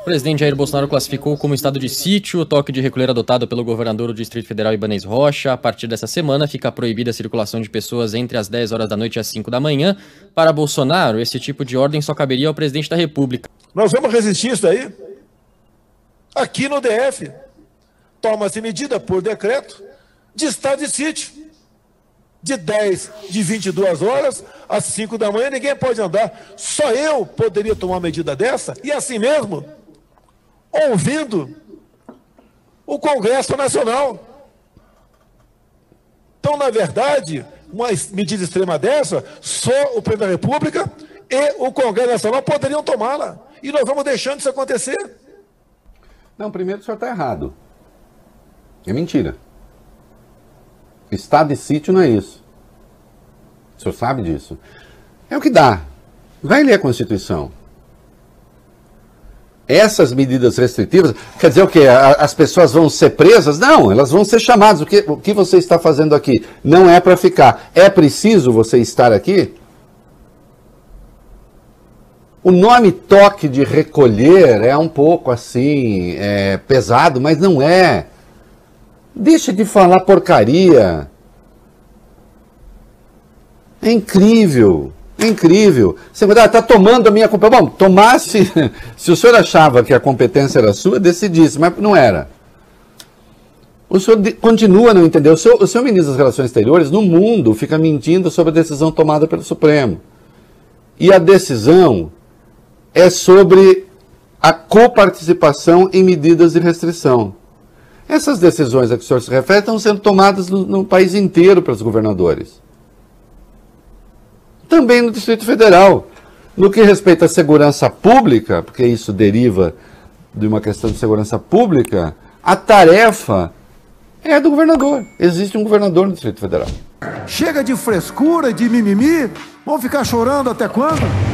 presidente Jair Bolsonaro classificou como estado de sítio o toque de recolher adotado pelo governador do Distrito Federal, Ibanez Rocha. A partir dessa semana, fica proibida a circulação de pessoas entre as 10 horas da noite e as 5 da manhã. Para Bolsonaro, esse tipo de ordem só caberia ao presidente da República. Nós vamos resistir isso aí? Aqui no DF, toma-se medida por decreto de estado de sítio. De 22 horas às 5 da manhã, ninguém pode andar. Só eu poderia tomar uma medida dessa, e assim mesmo, ouvindo o Congresso Nacional. Então, na verdade, uma medida extrema dessa, só o Presidente da República e o Congresso Nacional poderiam tomá-la. E nós vamos deixando isso acontecer. Não, primeiro o senhor está errado. É mentira. Estado de sítio não é isso. O senhor sabe disso. É o que dá. Vai ler a Constituição. Essas medidas restritivas, quer dizer o quê? As pessoas vão ser presas? Não, elas vão ser chamadas. O que você está fazendo aqui? Não é para ficar. É preciso você estar aqui? O nome toque de recolher é um pouco assim, pesado, mas não é. Deixa de falar porcaria. É incrível, é incrível. Você está tomando a minha competência. Bom, tomasse, se o senhor achava que a competência era sua, decidisse, mas não era. O senhor continua a não entender. O seu ministro das Relações Exteriores, no mundo, fica mentindo sobre a decisão tomada pelo Supremo. E a decisão é sobre a coparticipação em medidas de restrição. Essas decisões a que o senhor se refere estão sendo tomadas no país inteiro pelos governadores. Também no Distrito Federal. No que respeita à segurança pública, porque isso deriva de uma questão de segurança pública, a tarefa é do governador. Existe um governador no Distrito Federal. Chega de frescura, de mimimi, vão ficar chorando até quando?